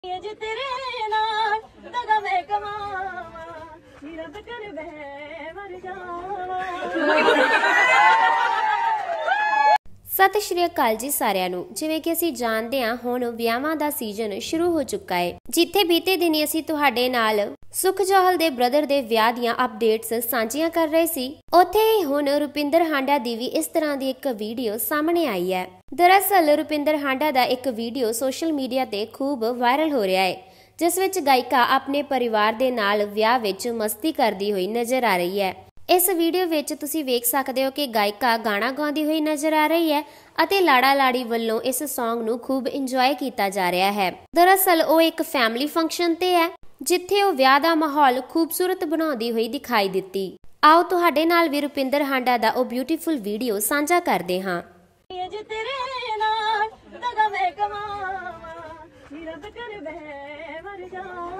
जे तेरे नाल दगा मैं कमावा नी रब कर मैं मर जावा। सत श्री अकाल जी सारिਆਂ ਨੂੰ। ਜਿਵੇਂ ਕਿ ਅਸੀਂ ਜਾਣਦੇ ਹਾਂ ਹੁਣ ਵਿਆਹਾਂ ਦਾ ਸੀਜ਼ਨ ਸ਼ੁਰੂ ਹੋ ਚੁੱਕਾ ਹੈ, ਜਿੱਥੇ ਬੀਤੇ ਦਿਨੀ ਅਸੀਂ ਤੁਹਾਡੇ ਨਾਲ ਸੁਖ ਜੋਹਲ ਦੇ ਬ੍ਰਦਰ ਦੇ ਵਿਆਹ ਦੀਆਂ ਅਪਡੇਟਸ ਸਾਂਝੀਆਂ ਕਰ ਰਹੇ ਸੀ। ਉੱਥੇ ਹੀ ਹੁਣ ਰੁਪਿੰਦਰ ਹਾਂਡਾ ਦੀ ਵੀ ਇਸ ਤਰ੍ਹਾਂ ਦੀ ਇੱਕ ਵੀਡੀਓ ਸਾਹਮਣੇ ਆਈ ਹੈ। ਦਰਅਸਲ ਰੁਪਿੰਦਰ ਹਾਂਡਾ ਦਾ ਇੱਕ ਵੀਡੀਓ ਸੋਸ਼ਲ ਮੀਡੀਆ ਤੇ ਖੂਬ ਵਾਇਰਲ ਹੋ ਰਿਹਾ ਹੈ, ਜਿਸ ਵਿੱਚ ਗਾਇਕਾ ਆਪਣੇ ਪਰਿਵਾਰ ਦੇ ਨਾਲ ਵਿਆਹ ਵਿੱਚ ਮਸਤੀ ਕਰਦੀ ਹੋਈ ਨਜ਼ਰ ਆ ਰਹੀ ਹੈ। इस वीडियो विच तुसी वेख सकते हो कि गायिका गाना गाउंदी हुई नजर आ रही है ਅਤੇ ਲਾੜਾ ਲਾੜੀ ਵੱਲੋਂ ਇਸ ਸੌਂਗ ਨੂੰ ਖੂਬ ਇੰਜੋਏ ਕੀਤਾ ਜਾ ਰਿਹਾ ਹੈ। ਦਰਅਸਲ ਉਹ ਇੱਕ ਫੈਮਿਲੀ ਫੰਕਸ਼ਨ ਤੇ ਹੈ, ਜਿੱਥੇ ਉਹ ਵਿਆਹ ਦਾ ਮਾਹੌਲ ਖੂਬਸੂਰਤ ਬਣਾਉਂਦੀ ਹੋਈ ਦਿਖਾਈ ਦਿੱਤੀ। ਆਓ ਤੁਹਾਡੇ ਨਾਲ ਵੀ ਰੁਪਿੰਦਰ ਹਾਂਡਾ ਦਾ ਉਹ ਬਿਊਟੀਫੁਲ ਵੀਡੀਓ ਸਾਂਝਾ ਕਰਦੇ ਹਾਂ। ਜੇ ਤੇਰੇ ਨਾਲ ਦਗਾ ਮੈਂ ਕਮਾਵਾ ਨੀ ਰੱਬ ਕਰ ਮੈਂ ਮਰ ਜਾਵਾ।